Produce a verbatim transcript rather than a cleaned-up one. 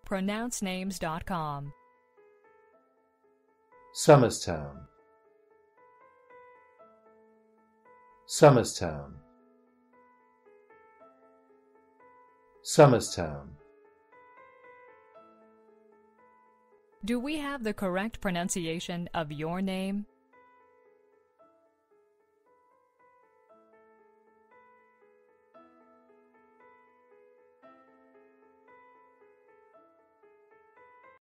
pronounce names dot com. Somerstown, Somerstown, Somerstown. Do we have the correct pronunciation of your name?